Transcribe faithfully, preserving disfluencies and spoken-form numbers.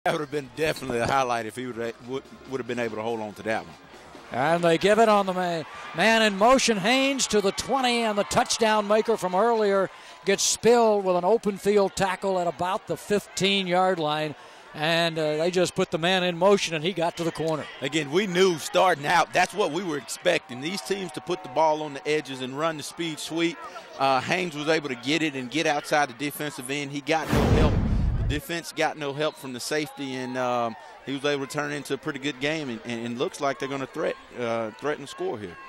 That would have been definitely a highlight if he would would, would have been able to hold on to that one. And they give it on the man, man in motion. Haynes to the twenty, and the touchdown maker from earlier gets spilled with an open field tackle at about the fifteen-yard line. And uh, they just put the man in motion, and he got to the corner. Again, we knew starting out that's what we were expecting. These teams to put the ball on the edges and run the speed sweep. Uh, Haynes was able to get it and get outside the defensive end. He got no help. The defense got no help from the safety, and um, he was able to turn it into a pretty good game. And, and, and looks like they're going to threat, uh, threaten to score here.